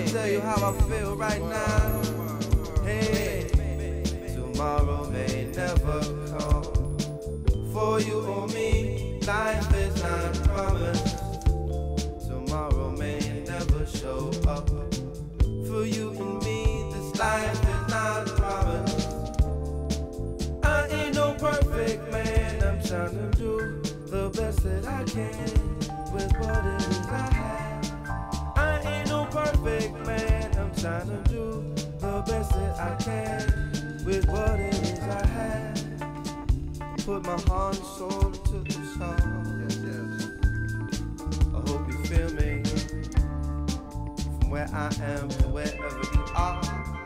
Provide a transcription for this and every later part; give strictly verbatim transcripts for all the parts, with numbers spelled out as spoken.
tell you how I feel right now. Hey, tomorrow may never come. For you or me, life is not promised. Tomorrow may never show up. For you and me, this life is not promised. I ain't no perfect man, I'm trying to do the best that I can with what it is I have. I ain't no perfect man, I'm trying to do the best that I can with what it is I have. Put my heart and soul into this song. Yes, yes. I hope you feel me. From where I am to wherever you are.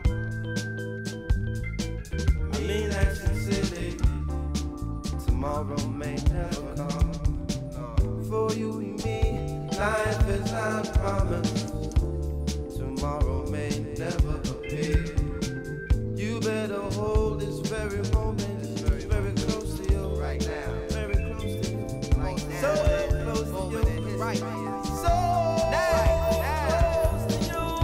I mean that sincerely. Tomorrow may never come. For you and me, life is not promised. Tomorrow may never appear. You better hold this very moment, very, very close to you right now. Very close to you, right now. So close to you, right now. So close to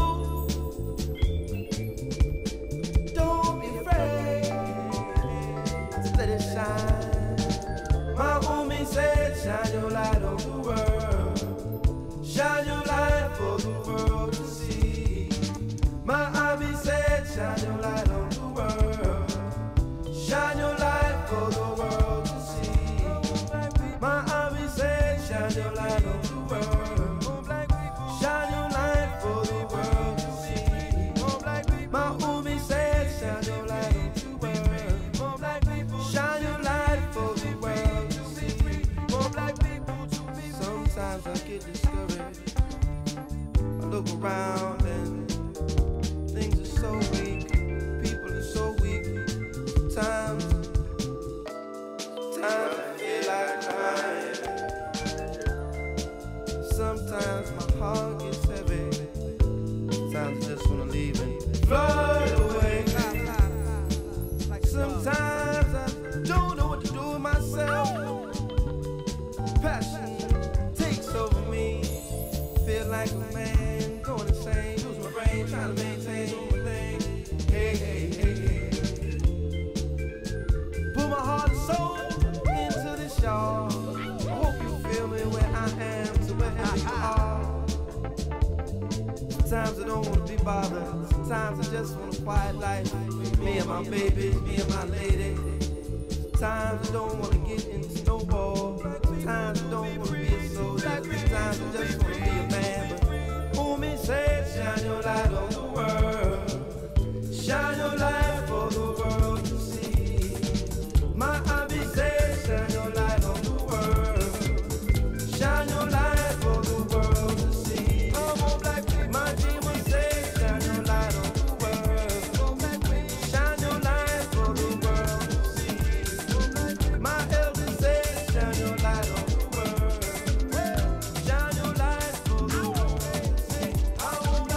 you. Don't be afraid to let it shine. My homie said, shine your light on the world. Shine your light for the world to see. My hobby said, shine your light on the world. Shine your light for the world to see. My hobby said, shine your light on the world. Shine your light for the world to see. My homie said, shine your light on the world. Shine your light for the world to see. Sometimes I get discouraged. I look around and things are so weak. People are so weak. Sometimes, sometimes I feel like crying. Sometimes my heart gets heavy. Sometimes I just wanna leave and fly away. Sometimes I don't know what to do with myself. Passion takes over me. Feel like a man going insane. Lose my brain, trying to maintain my thing. Hey, hey, hey, hey. Put my heart and soul into this, y'all. I hope you feel me where I am to wherever you are. Sometimes I don't want to be bothered. Sometimes I just want a quiet life. Me and my baby, me and my lady. Sometimes I don't want to get into snowball. Sometimes I don't want to be a soldier. Sometimes I just want to be a man. But homie said, shine your light on the world. Shine your light for the world to see. My hobby said, shine your light on the world. Shine your light for the world to see. My demon said, shine your light on the world. Shine your light for the world to see. My elder said, shine your light on the world. Shine your light for the world to see. I want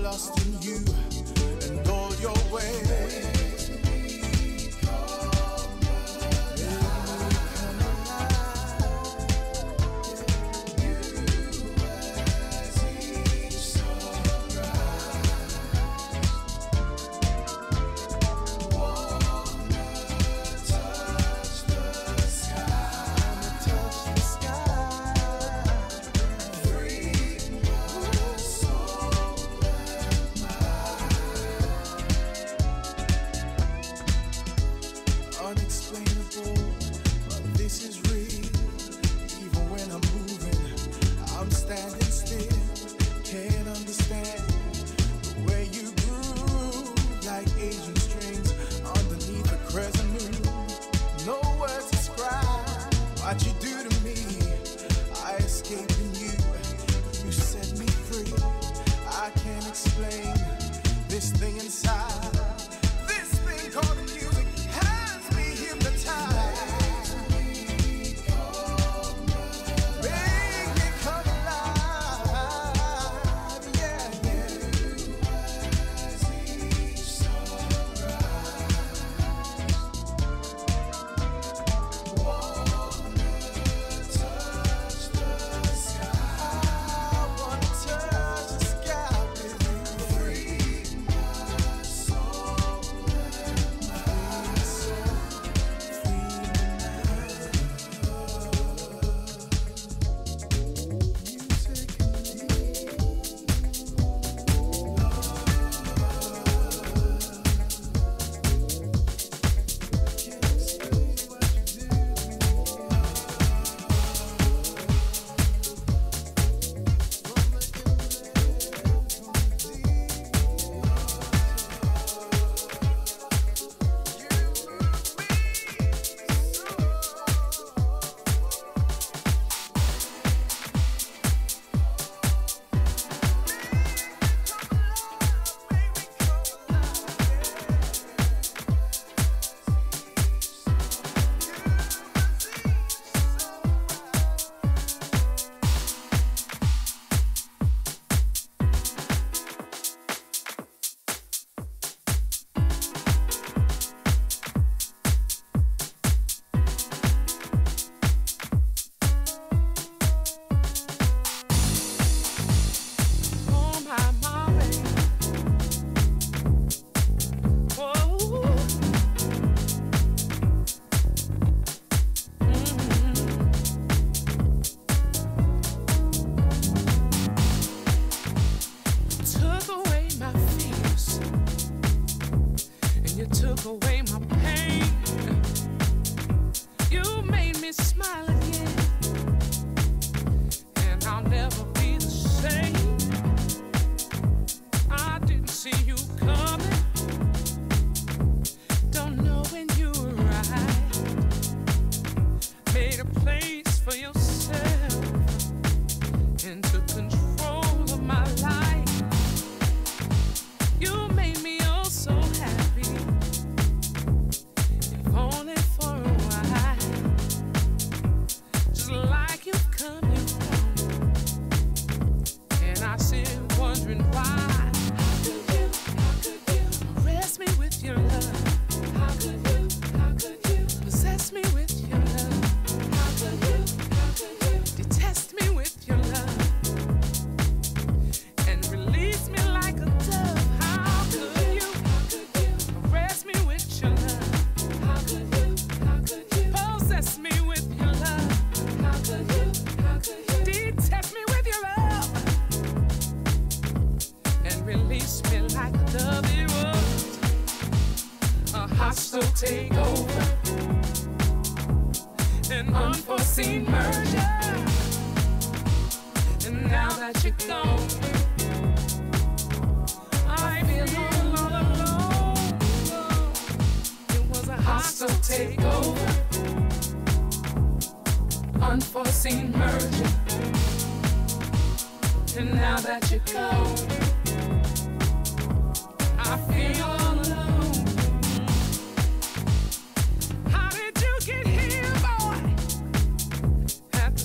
lost in you and all your ways.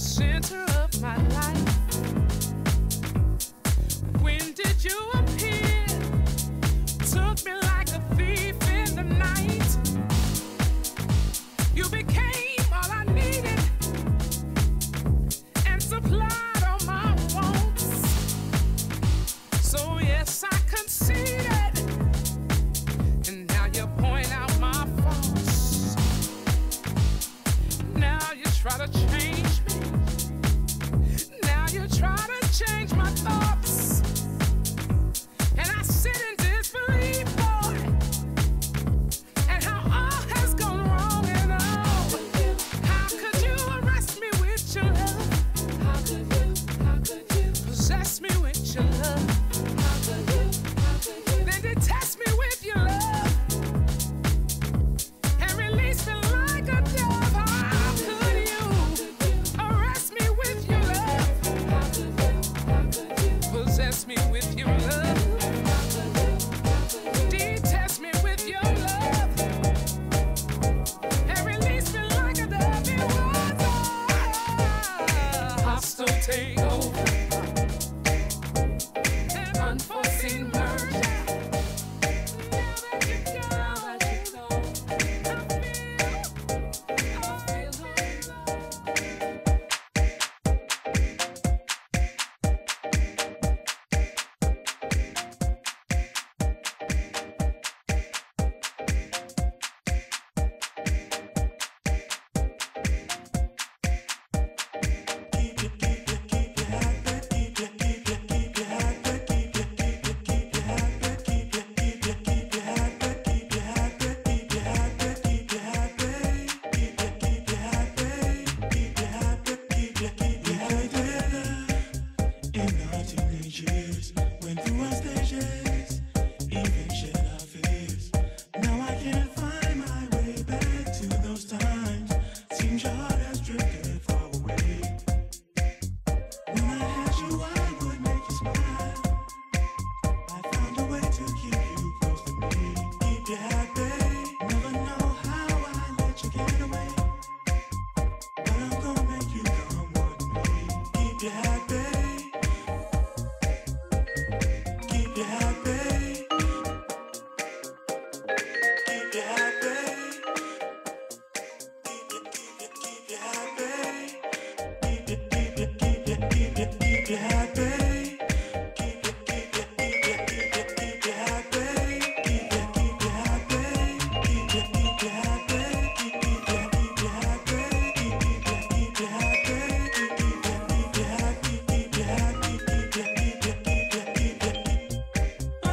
Center of my life. When did you appear?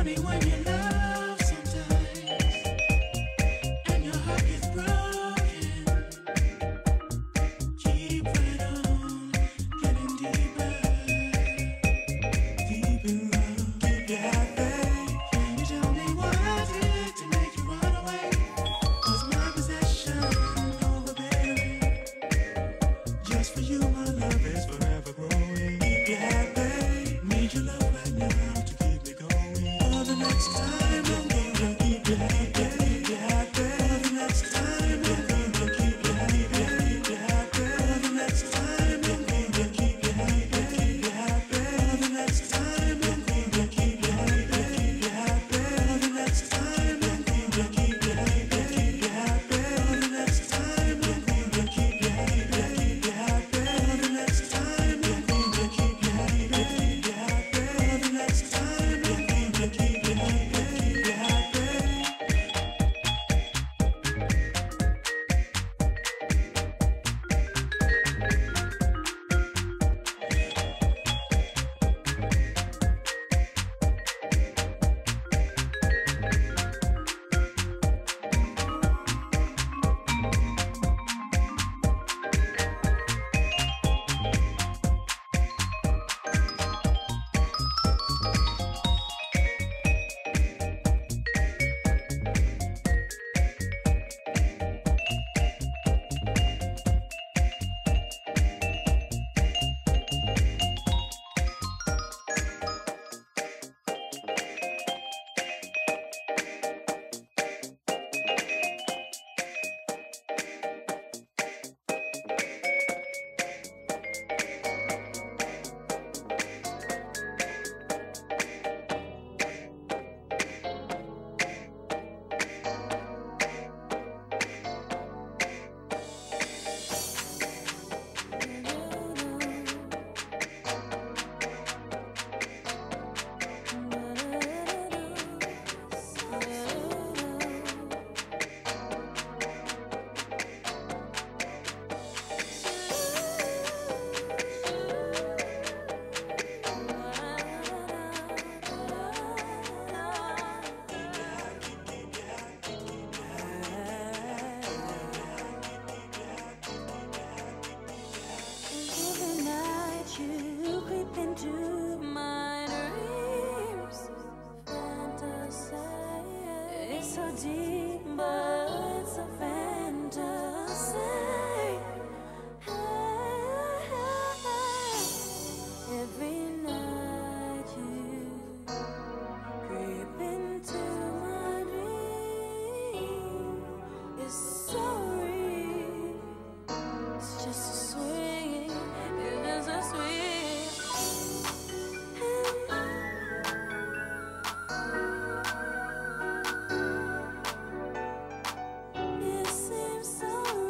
It seems so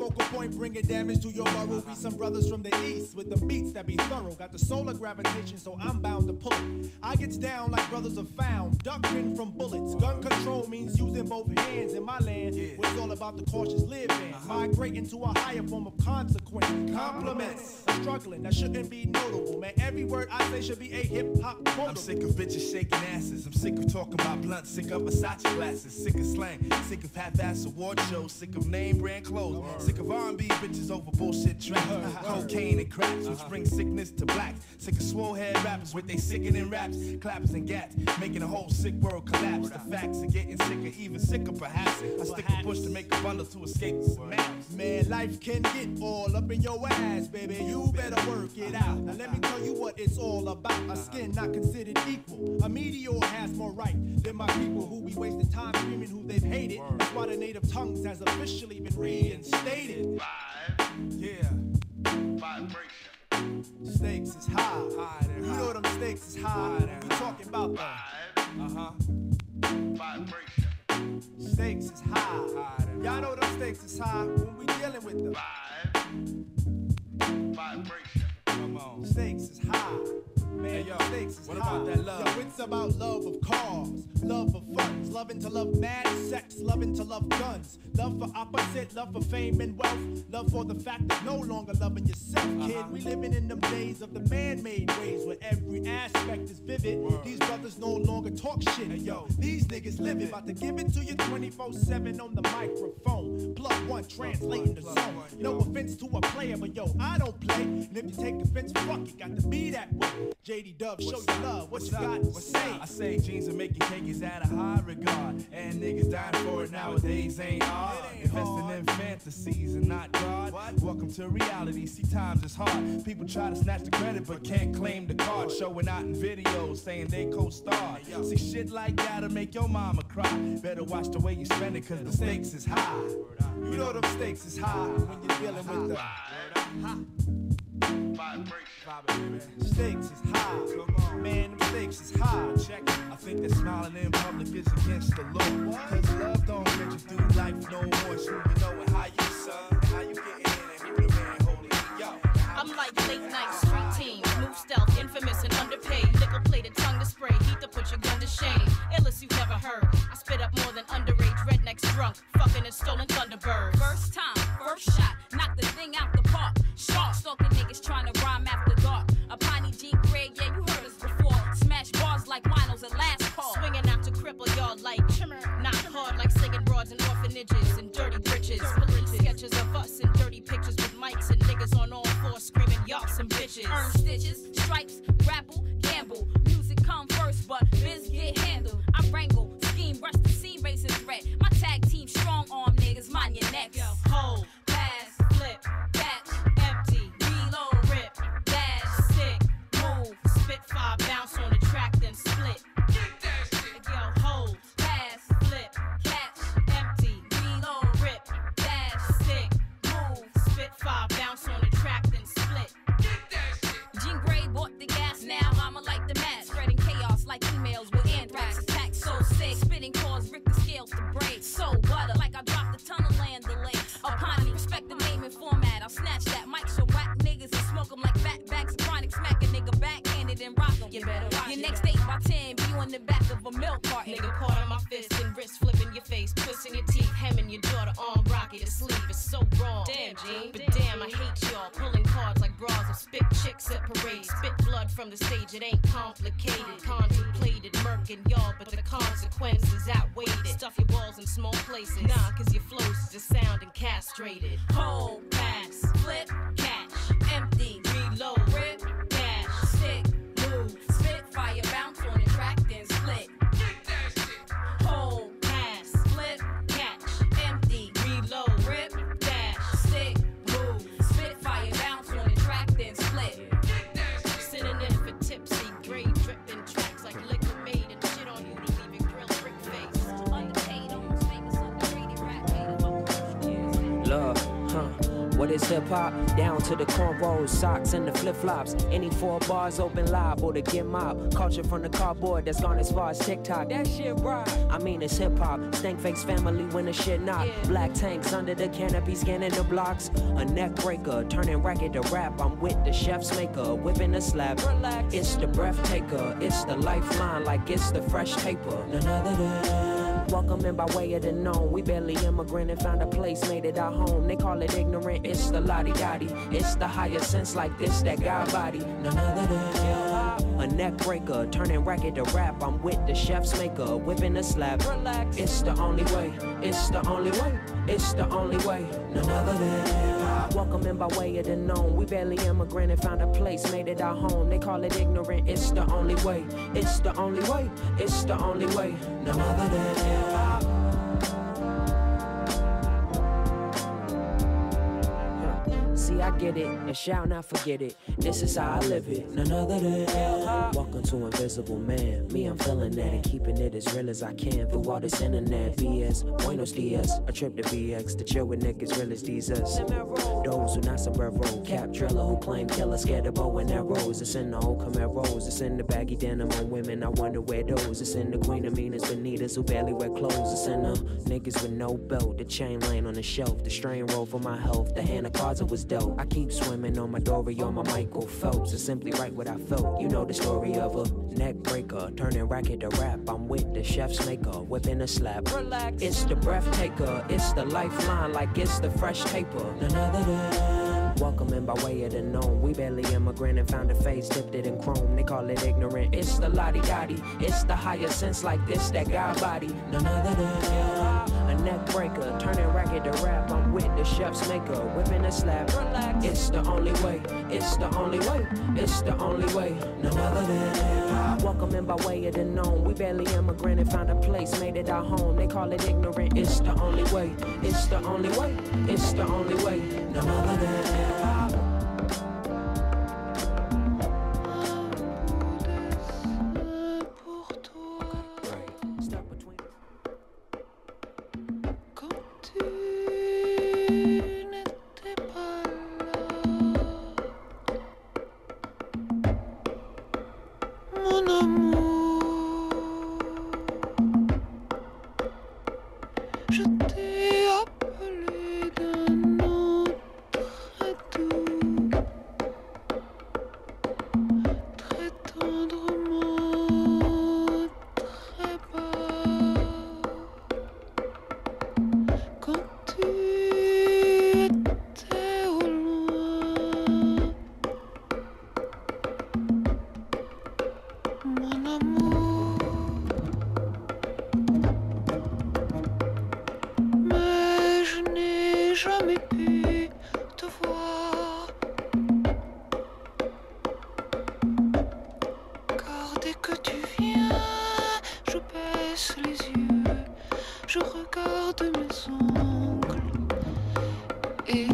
focal point, bringing damage to your borough. Be some brothers from the east with the beats that be thorough. Got the solar gravitation, so I'm bound to pull it. I gets down like brothers are found, ducking from bullets. Gun control means using both hands in my land. Where it's all about the cautious living, migrating to a higher form of consequence. Compliments, I'm struggling, that shouldn't be notable, man. Every word I say should be a hip hop quotable. I'm sick of bitches shaking asses. I'm sick of talking about blunts. Sick of Versace glasses. Sick of slang. Sick of half-ass award shows. Sick of name brand clothes. Sick of R and B bitches over bullshit tracks. Cocaine and cracks, which bring sickness to blacks. Sick of swole head rappers with they sickening raps. Clappers and gats, making the whole sick world collapse. The facts are getting sicker, even sicker perhaps. I stick a push to make a bundle to escape the maps. Man, life can get all up in your ass, baby. You better work it out. Now let me tell you what it's all about. A skin not considered equal. A meteor has more right than my people who be wasting time screaming who they've hated. That's why the native tongues has officially been reinstated. Five, yeah, vibration. Stakes is high. high you high. know them stakes is high. high we talking about that. Uh-huh. Vibration. Stakes is high. high Y'all know them stakes is high when we dealing with them. Five, vibration. Come on. Stakes is high. Man, hey, yo, stakes is what high. about that love? Yo, it's about love of cars, love of funds, loving to love mad sex, loving to love guns, love for opposite, love for fame and wealth, love for the fact that no longer loving yourself, kid. Uh-huh. We living in them days of the man-made ways where every aspect is vivid. Word. These brothers no longer talk shit. Hey, yo, these niggas live it. About to give it to you twenty-four seven on the microphone. Plug one, translating the zone. One, no offense to a player, but yo, I don't play. And if you take offense, fuck it, got to be that way. J D Dub, show your love, what you got to say? I say jeans and making cake is at a high regard, and niggas dying for it nowadays ain't hard. Investing in fantasies and not God. What? Welcome to reality, see times is hard. People try to snatch the credit but can't claim the card. Showing out in videos saying they co-star. See shit like that'll make your mama cry. Better watch the way you spend it cause the stakes is high. You know them stakes is high when you're dealing with them. Stakes is high. Come on. Man, them stakes is high. Check it. I think that smiling in public is against the law. Cause love don't get you through life no more. So you know it, how you son, and how you getting in and who the man holding you. Yo. I'm like late night street team. Move stealth, infamous and underpaid. Nickel plated tongue to spray. Heat to put your gun to shame. Illest you've never heard. I spit up more than underage rednecks drunk. Fucking and stolen Thunderbird. First time, first shot. Knock the thing out the park. Shark stalking niggas trying to rhyme after dark. A piney G grade, yeah, you heard us before. Smash bars like winos at last call. Swinging out to cripple y'all like trimmer. Not hard like singing broads in orphanages and dirty britches. Police sketches of us and dirty pictures with mics and niggas on all fours screaming y'all some bitches. Earn stitches, stripes, grapple, gamble. Music come first, but biz get handled. I wrangle, scheme, rush the scene, racing threat. My tag team strong arm niggas, mind your necks. Hold, pass, flip, catch, empty, reload, rip, dash, stick, move, spit five, bounce on the track, then split. Get that shit. Yo, hold, pass, flip, catch, empty, reload, rip, dash, stick, move, spit five, bounce on the track, then split. Get that shit. Jean Grey bought the gas, now I'ma light the match, spreading chaos like emails with anthrax attacks. So sick, spitting cause Rick the scales to break. So butter, like I dropped the tunnel land delay. Upon me, respect the name and format. I'll snatch that mic, so whack niggas and smoke them like fat bags of chronic. Smack a nigga backhanded and rock them. You better watch your next eight by ten, be on the back of a milk carton. Nigga caught on my fist and wrist flipping your face, twisting your teeth, hemming your jaw, the arm rocket to sleep. It's so wrong. Damn, Gene. But damn, I hate y'all. Pulling cards like bras of spit chicks at parades. Spit blood from the stage, it ain't complicated. Contemplated, murking y'all, but the consequences outweighed it. Stuff your balls in small places. Nah, cause your flow's just sounding castrated. Hold, pass, flip, catch, empty, reload, rip, dash, stick, move, spit, fire, bounce on the track, then split. Get that shit. Hold, pass, flip, catch, empty, reload, rip, dash, stick, move, spit, fire, bounce on the track, then split. Get that shit. Synonym for tipsy, gray, dripping tracks like liquor made and shit on you to leave your grill brick face. Underpaid, almost famous, underrated rap made of love, huh? what is hip-hop? Down to the cornrows, socks and the flip-flops. Any four bars open liable to get mobbed. Culture from the cardboard that's gone as far as TikTok. That shit right. I mean it's hip-hop. Stank face family when the shit knock. Yeah. Black tanks under the canopy scanning the blocks. A neck breaker, turning racket to rap. I'm with the chef's maker, whipping the slab. Relax. It's the breath taker. It's the lifeline like it's the fresh taper. None other than welcome in by way of the known. We barely immigrant and found a place, made it our home. They call it ignorant, it's the lottie-dottie. It's the higher sense like this, that God body. None other than a neck breaker, turning racket to rap. I'm with the chef's maker, whipping the slab. Relax. It's the only way, it's the only way, it's the only way. None other than welcome in by way of the known. We barely immigrant and found a place, made it our home. They call it ignorant, it's the only way, it's the only way, it's the only way. None other than see, I get it, and shall not forget it. This is how I live it, none other than welcome to Invisible Man. Me, I'm feeling that and keeping it as real as I can through all this internet B S. Buenos dias, a trip to B X to chill with niggas real as these us. Those who not sombrero, cap driller who claim killer, scared of bow and arrows. It's in the old Camaros, it's in the baggy denim on women. I wonder where those. It's in the Queen of Meanest Bonitas who barely wear clothes. It's in the niggas with no belt, the chain laying on the shelf, the strain roll for my health, the hand of cards that was dealt. I keep swimming on my Dory or my Michael Phelps. It's simply right what I felt. You know the story of a neck breaker, turning racket to rap. I'm with the chef's maker, whipping a slab. Relax. It's the breath taker, it's the lifeline like it's the fresh taper. None other than welcome in by way of the known. We barely immigrant and found a face, dipped it in chrome. They call it ignorant. It's the lottie-dottie. It's the higher sense like this, that God body. None other than a neck breaker, turning racket to rap. I'm with the chef's maker, whipping a slab. Relax. It's the only way. It's the only way. It's the only way. None other than welcome in by way of the known. We barely immigrant and found a place, made it our home. They call it ignorant. It's the only way. It's the only way. It's the only way. None other than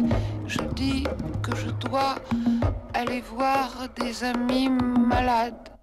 aller voir des amis malades.